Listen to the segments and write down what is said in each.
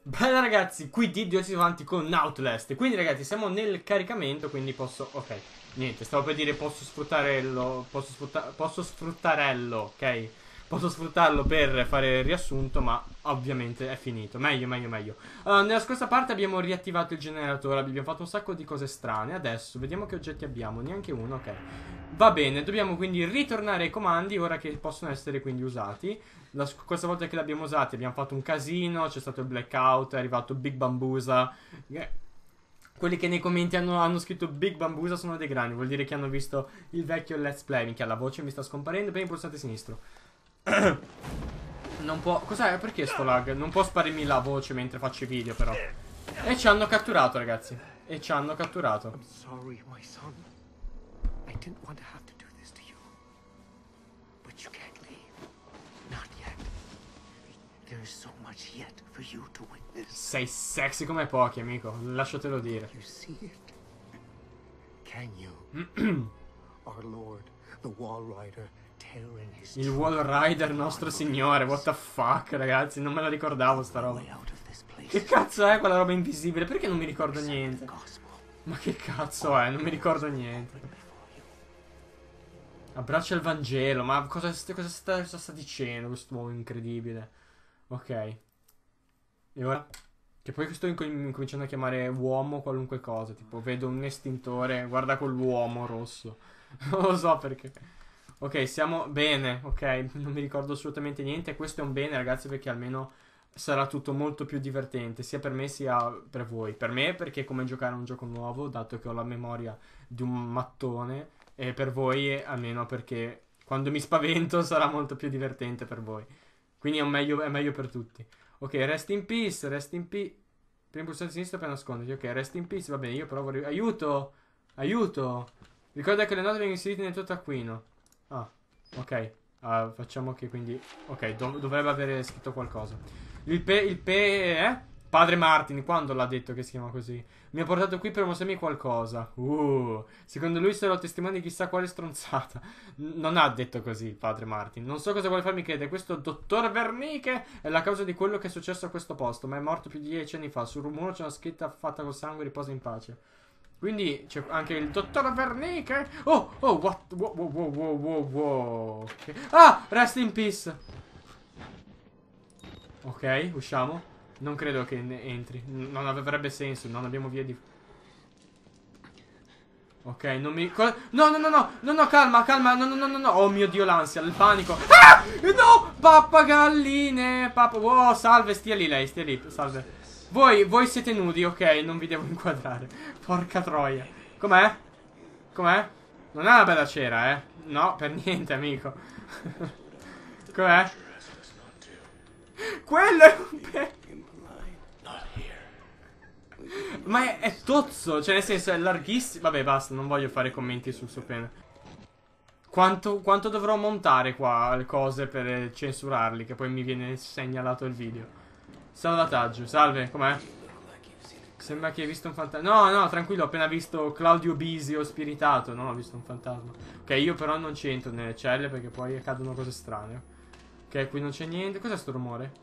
Bella ragazzi, qui Diddio si va avanti con Outlast. Quindi ragazzi siamo nel caricamento, quindi posso... Ok, niente, stavo per dire posso sfruttarello. Posso sfruttarello, ok? Posso sfruttarlo per fare il riassunto, ma ovviamente è finito. Meglio, meglio, meglio. Allora, nella scorsa parte abbiamo riattivato il generatore, abbiamo fatto un sacco di cose strane. Adesso vediamo che oggetti abbiamo, neanche uno, ok. Va bene, dobbiamo quindi ritornare ai comandi ora che possono essere quindi usati. La scorsa volta che l'abbiamo usati abbiamo fatto un casino, c'è stato il blackout, è arrivato Big Bambusa. Quelli che nei commenti hanno scritto Big Bambusa sono dei grani, vuol dire che hanno visto il vecchio Let's Play. Minchia, la voce mi sta scomparendo, prima pulsante sinistro. Non può... Cos'è? Perché sto lag? Non può sparirmi la voce mentre faccio i video però. E ci hanno catturato ragazzi. E ci hanno catturato. I'm sorry, my son. I didn't want to have to do this to you. But you can't leave. Not yet. There is so much yet for you to witness. Sei sexy come pochi, amico. Lasciatelo dire. You see it? Can you? Our Lord, the Wall Rider, tearing his Il Wall Rider nostro signore. What the fuck, ragazzi. Non me la ricordavo sta roba. way out of this place. Che cazzo è quella roba invisibile? Perché non mi ricordo niente? Ma che cazzo è? Non mi ricordo niente. Abbraccia il Vangelo. Ma cosa sta dicendo quest'uomo incredibile? Ok. E ora? Che poi sto incominciando a chiamare uomo qualunque cosa. Tipo, vedo un estintore. Guarda quell'uomo rosso. Non lo so perché. Ok, siamo bene. Ok, non mi ricordo assolutamente niente. Questo è un bene, ragazzi, perché almeno sarà tutto molto più divertente. Sia per me sia per voi. Per me perché è come giocare a un gioco nuovo, dato che ho la memoria di un mattone. E per voi almeno perché quando mi spavento sarà molto più divertente per voi. Quindi è meglio per tutti. Ok, rest in peace, rest in peace. Prima pulsante sinistro per nasconderti. Ok, rest in peace, va bene, io provo a... Aiuto! Aiuto! Ricorda che le note vengono inserite nel tuo taccuino. Ah, ok. Facciamo che quindi... Ok, dovrebbe avere scritto qualcosa. Padre Martin, quando l'ha detto che si chiama così? Mi ha portato qui per mostrarmi qualcosa. Secondo lui sarò testimone di chissà quale stronzata. Non ha detto così il padre Martin. Non so cosa vuole farmi credere. Questo dottor Verniche è la causa di quello che è successo a questo posto, ma è morto più di 10 anni fa. Sul muro c'è una scritta fatta col sangue, riposa in pace. Quindi c'è anche il dottor Verniche. What? Wow. Okay. Ah, rest in peace. Ok, usciamo. Non credo che entri. Non avrebbe senso. Non abbiamo via di... Ok, non mi... No, calma. No. Oh mio Dio, l'ansia, il panico. Ah! No! Pappagalline. Wow, salve, stia lì lei, stia lì. Salve. Voi siete nudi, ok, non vi devo inquadrare. Porca troia. Com'è? Com'è? Non è una bella cera, eh? No, per niente, amico. Com'è? Quello è un Ma è tozzo, cioè nel senso è larghissimo. Vabbè, basta, non voglio fare commenti sul suo pene. Quanto dovrò montare qua le cose per censurarli, che poi mi viene segnalato il video. Salvataggio, salve, com'è? Sembra che hai visto un fantasma. No, tranquillo, ho appena visto Claudio Bisio spiritato. Non ho visto un fantasma. Ok, io però non c'entro nelle celle perché poi accadono cose strane. Ok, qui non c'è niente. Cos'è sto rumore?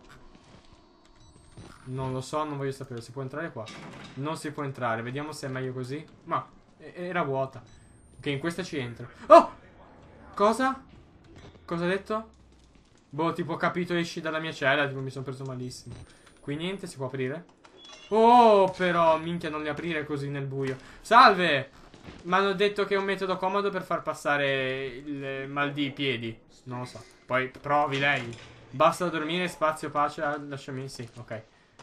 Non lo so, non voglio sapere. Si può entrare qua? Non si può entrare. Vediamo se è meglio così. Ma era vuota. Ok, in questa ci entro. Oh! Cosa? Cosa ha detto? Boh, tipo ho capito esci dalla mia cella. Tipo mi sono preso malissimo. Qui niente, si può aprire? Oh, però, minchia, non li aprire così nel buio. Salve! Mi hanno detto che è un metodo comodo per far passare il mal di piedi. Non lo so. Poi provi lei. Basta dormire, spazio, pace. Lasciami, sì, ok.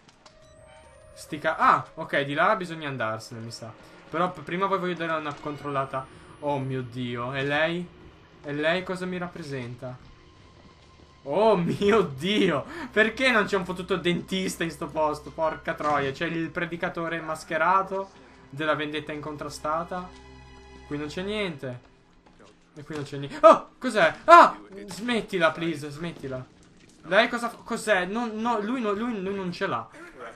Ah, ok, di là bisogna andarsene, mi sa. Però prima voi voglio dare una controllata. Oh mio Dio, e lei? E lei cosa mi rappresenta? Oh mio Dio, perché non c'è un fottuto dentista in sto posto? Porca troia, c'è il predicatore mascherato della vendetta incontrastata. Qui non c'è niente. E qui non c'è niente. Oh, cos'è? Ah, smettila, please, smettila. Lei cosa fa? Cos'è? No, lui non ce l'ha.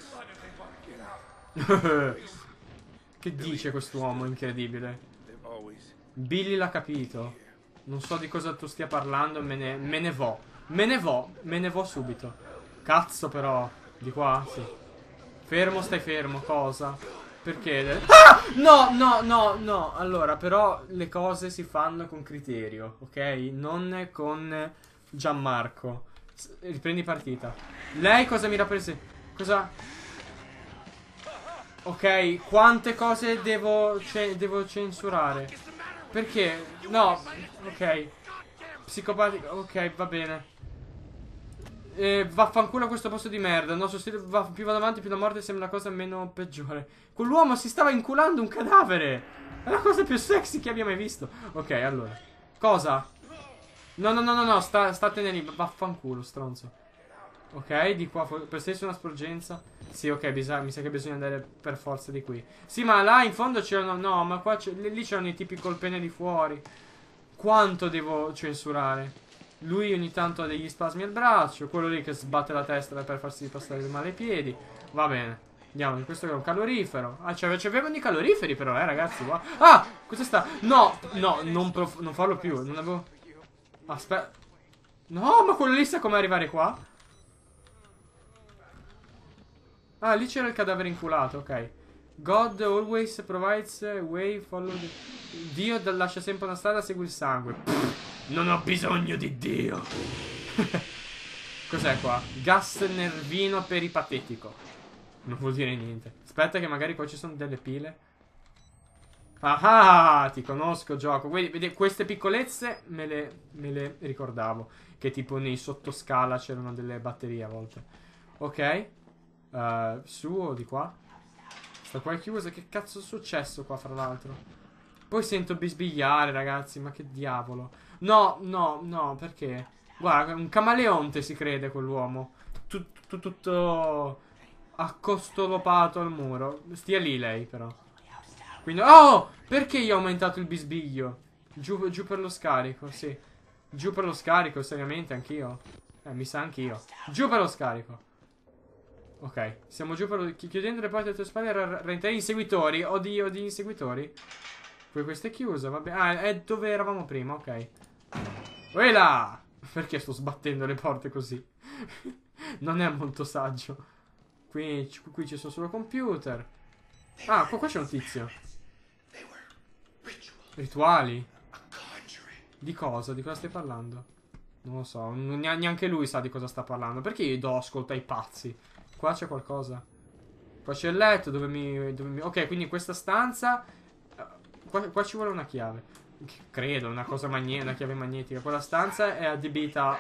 Che dice quest'uomo incredibile? Billy l'ha capito. Non so di cosa tu stia parlando. Me ne vo subito. Cazzo però. Di qua? Sì. Fermo, stai fermo. Cosa? Perché? Ah! No, no, no, no. Allora, però le cose si fanno con criterio, ok? Non con Gianmarco. Riprendi partita. Lei cosa mi rappresenta? Cosa? Ok, quante cose devo censurare? Perché? No, ok. Psicopatico, ok, va bene. Vaffanculo a questo posto di merda. Il nostro stile più vado avanti, più la morte sembra la cosa meno peggiore. Quell'uomo si stava inculando un cadavere. È la cosa più sexy che abbia mai visto. Ok, allora. Cosa? No, no, no, no, no, statene lì. Vaffanculo, stronzo. Ok, di qua per stesso una sporgenza. Sì, ok, mi sa che bisogna andare per forza di qui. Sì, ma là in fondo c'erano. No, ma qua lì c'erano i tipi col pene di fuori. Quanto devo censurare? Lui ogni tanto ha degli spasmi al braccio. Quello lì che sbatte la testa per farsi passare male ai piedi. Va bene. Andiamo, questo è un calorifero. Ah, c'avevano i caloriferi però, ragazzi. Wow. Ah, cosa sta? No, no, non farlo più. Non avevo... Aspetta. No, ma quello lì sa come arrivare qua? Ah, lì c'era il cadavere inculato, ok. God always provides a way, follow the... Dio lascia sempre una strada, segui il sangue. Pff, non ho bisogno di Dio. Cos'è qua? Gas nervino peripatetico. Non vuol dire niente. Aspetta che magari qua ci sono delle pile. Ah, ti conosco, gioco. Vedi, queste piccolezze me le ricordavo. Che tipo nei sottoscala c'erano delle batterie a volte. Ok. Su o di qua? Sta qua è chiusa. Che cazzo è successo qua, fra l'altro? Poi sento bisbigliare, ragazzi. Ma che diavolo. No, no, no, perché? Guarda, un camaleonte si crede quell'uomo. Tutto accostolopato al muro. Stia lì lei, però. Quindi... Oh! Perché io ho aumentato il bisbiglio? Giù per lo scarico, sì. Giù per lo scarico, seriamente, anch'io. Mi sa anch'io. Giù per lo scarico. Ok, siamo giù per lo... Chiudendo le porte alle tue spalle, renderei inseguitori. Oddio, di inseguitori. Poi questa è chiusa, vabbè. Ah, è dove eravamo prima, ok. Uela! Perché sto sbattendo le porte così? Non è molto saggio. Qui ci sono solo computer. Ah, qua c'è un tizio. Rituali? Di cosa? Di cosa stai parlando? Non lo so, neanche lui sa di cosa sta parlando. Perché io do ascolto ai pazzi? Qua c'è qualcosa. Qua c'è il letto dove mi... Ok, quindi in questa stanza... Qua ci vuole una chiave. Credo, una cosa una chiave magnetica. Quella stanza è adibita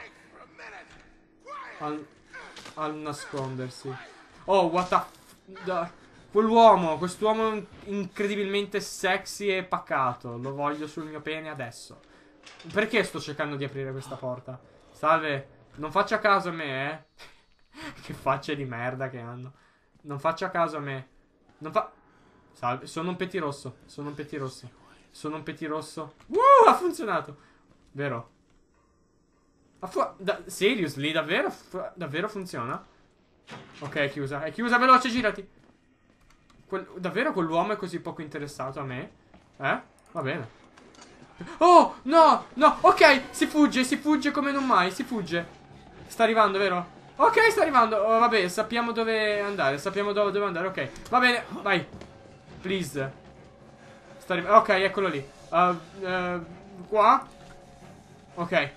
al nascondersi. Oh, what the... Quell'uomo, quest'uomo incredibilmente sexy e pacato. Lo voglio sul mio pene adesso. Perché sto cercando di aprire questa porta? Salve, non faccia caso a me, Che facce di merda che hanno. Non faccia caso a me. Non fa... Salve, sono un pettirosso. Sono un pettirosso. Sono un pettirosso. Ha funzionato. Vero? Seriously, davvero? Davvero funziona? Ok, è chiusa. È chiusa, veloce, girati. Davvero quell'uomo è così poco interessato a me? Va bene. Oh, no, no, ok, si fugge come non mai, si fugge. Sta arrivando, vero? Ok, sta arrivando, oh, vabbè, sappiamo dove andare, ok. Va bene, vai. Please. Ok, eccolo lì. Qua. Ok.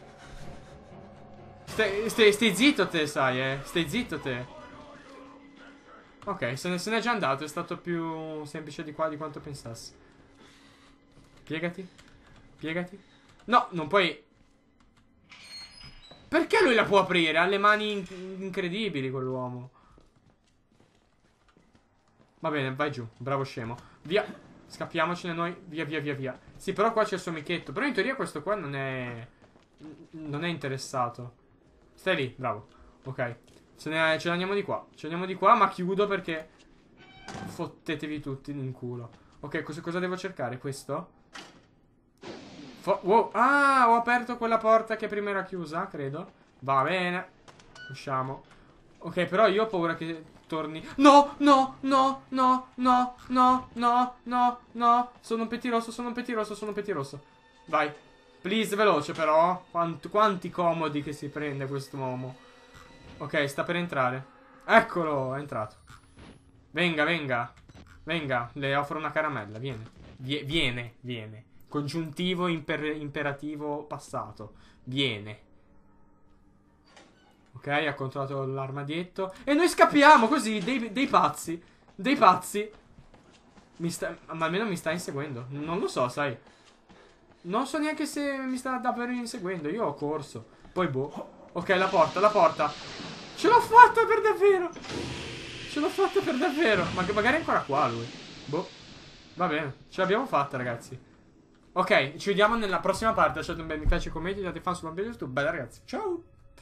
Stai zitto te, sai, Stai zitto te. Ok, se n'è già andato. È stato più semplice di qua di quanto pensassi. Piegati. Piegati. No, non puoi. Perché lui la può aprire? Ha le mani incredibili quell'uomo. Va bene, vai giù. Bravo scemo. Via. Scappiamocene noi. Via, via, via, via. Sì, però qua c'è il suo amichetto. Però in teoria questo qua non è interessato. Stai lì, bravo. Ok. Ce ne andiamo di qua. Ce ne andiamo di qua, ma chiudo perché fottetevi tutti in culo. Ok, cosa devo cercare? Questo? Wow. Ah, ho aperto quella porta che prima era chiusa, credo. Va bene. Usciamo. Ok, però io ho paura che torni. No, no, no, no, no, no, no, no, no. Sono un pettirosso, sono un pettirosso, sono un pettirosso. Vai. Please, veloce però. Quanti comodi che si prende quest'uomo. Ok, sta per entrare. Eccolo, è entrato. Venga, venga. Venga, le offro una caramella, viene. Viene. Congiuntivo imperativo passato. Viene. Ok, ha controllato l'armadietto. E noi scappiamo così, dei pazzi. Dei pazzi. Ma almeno mi sta inseguendo. Non lo so, sai. Non so neanche se mi sta davvero inseguendo. Io ho corso. Poi boh. Ok, la porta. Ce l'ho fatta per davvero. Ce l'ho fatta per davvero. Ma magari è ancora qua lui. Boh. Va bene. Ce l'abbiamo fatta, ragazzi. Ok, ci vediamo nella prossima parte. Lasciate un bel mi piace, commenti, date fan sulla video YouTube. Bella, ragazzi. Ciao.